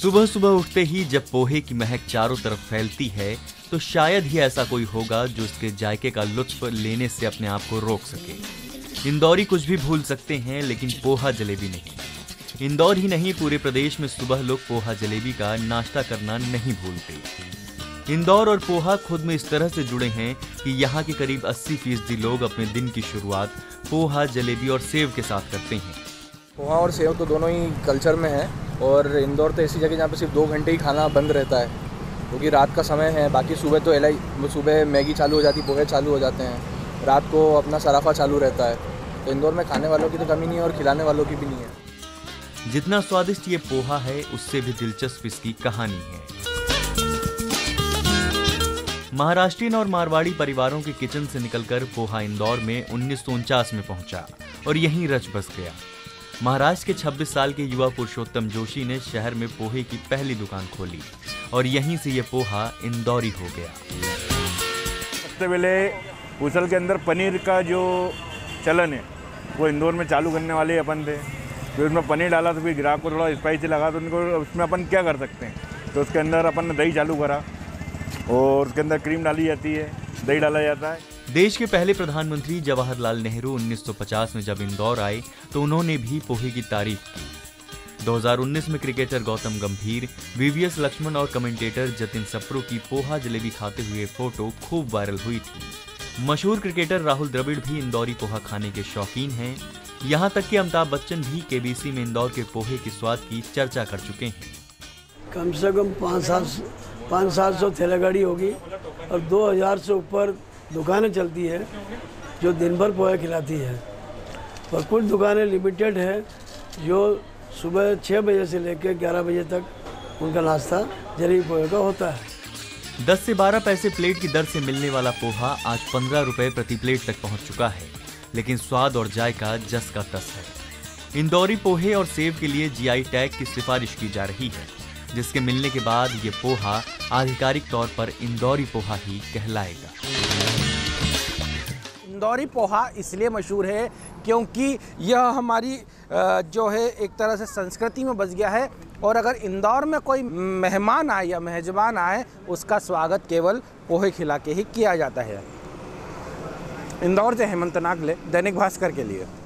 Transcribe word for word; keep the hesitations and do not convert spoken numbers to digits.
सुबह सुबह उठते ही जब पोहे की महक चारों तरफ फैलती है तो शायद ही ऐसा कोई होगा जो इसके जायके का लुत्फ लेने से अपने आप को रोक सके। इंदौरी कुछ भी भूल सकते हैं लेकिन पोहा जलेबी नहीं। इंदौर ही नहीं पूरे प्रदेश में सुबह लोग पोहा जलेबी का नाश्ता करना नहीं भूलते। इंदौर और पोहा खुद में इस तरह से जुड़े हैं कि यहाँ के करीब अस्सी फीसदी लोग अपने दिन की शुरुआत पोहा जलेबी और सेव के साथ करते हैं। पोहा और सेव तो दोनों ही कल्चर में है और इंदौर तो ऐसी जगह जहाँ पे सिर्फ दो घंटे ही खाना बंद रहता है क्योंकि रात का समय है। बाकी सुबह तो एलाई सुबह मैगी चालू हो जाती, पोहे चालू हो जाते हैं, रात को अपना सराफा चालू रहता है। तो इंदौर में खाने वालों की तो कमी नहीं है और खिलाने वालों की भी नहीं है। जितना स्वादिष्ट ये पोहा है उससे भी दिलचस्प इसकी कहानी है। महाराष्ट्रीयन और मारवाड़ी परिवारों के किचन से निकलकर पोहा इंदौर में उन्नीस सौ उनचास में पहुंचा और यहीं रच बस गया। महाराष्ट्र के छब्बीस साल के युवा पुरुषोत्तम जोशी ने शहर में पोहे की पहली दुकान खोली और यहीं से ये पोहा इंदौरी हो गया। सबसे पहले पूसल के अंदर पनीर का जो चलन है वो इंदौर में चालू करने वाले अपन थे। फिर उसमें पनीर डाला तो फिर ग्राहक को थोड़ा स्पाइसी लगा तो उनको उसमें अपन क्या कर सकते हैं, तो उसके अंदर अपन ने दही चालू करा और उसके अंदर क्रीम डाली जाती है, दही डाला जाता है। देश के पहले प्रधानमंत्री जवाहरलाल नेहरू उन्नीस सौ पचास में जब इंदौर आए तो उन्होंने भी पोहे की तारीफ की। दो हज़ार उन्नीस में क्रिकेटर गौतम गंभीर, वीवीएस लक्ष्मण और कमेंटेटर जतिन सप्रू की पोहा जलेबी खाते हुए फोटो खूब वायरल हुई थी। मशहूर क्रिकेटर राहुल द्रविड़ भी इंदौरी पोहा खाने के शौकीन हैं। यहाँ तक कि अमिताभ बच्चन भी केबीसी में इंदौर के पोहे के स्वाद की चर्चा कर चुके हैं। कम से कम पाँच सात पाँच सात सौ ठेलागाड़ी होगी और दो हजार से ऊपर दुकानें चलती है जो दिन भर पोहा खिलाती है और कुछ दुकानें लिमिटेड है जो सुबह छः बजे से लेकर ग्यारह बजे तक उनका नाश्ता जलेबी पोहे का होता है। दस से बारह पैसे प्लेट की दर से मिलने वाला पोहा आज पंद्रह रुपए प्रति प्लेट तक पहुंच चुका है, लेकिन स्वाद और जायका जस का तस है। इंदौरी पोहे और सेव के लिए जीआई टैग की सिफारिश की जा रही है, जिसके मिलने के बाद ये पोहा आधिकारिक तौर पर इंदौरी पोहा ही कहलाएगा। इंदौरी पोहा इसलिए मशहूर है क्योंकि यह हमारी जो है एक तरह से संस्कृति में बस गया है और अगर इंदौर में कोई मेहमान आए या मेहजबान आए उसका स्वागत केवल पोहे खिला के ही किया जाता है। इंदौर से हेमंत नागले, दैनिक भास्कर के लिए।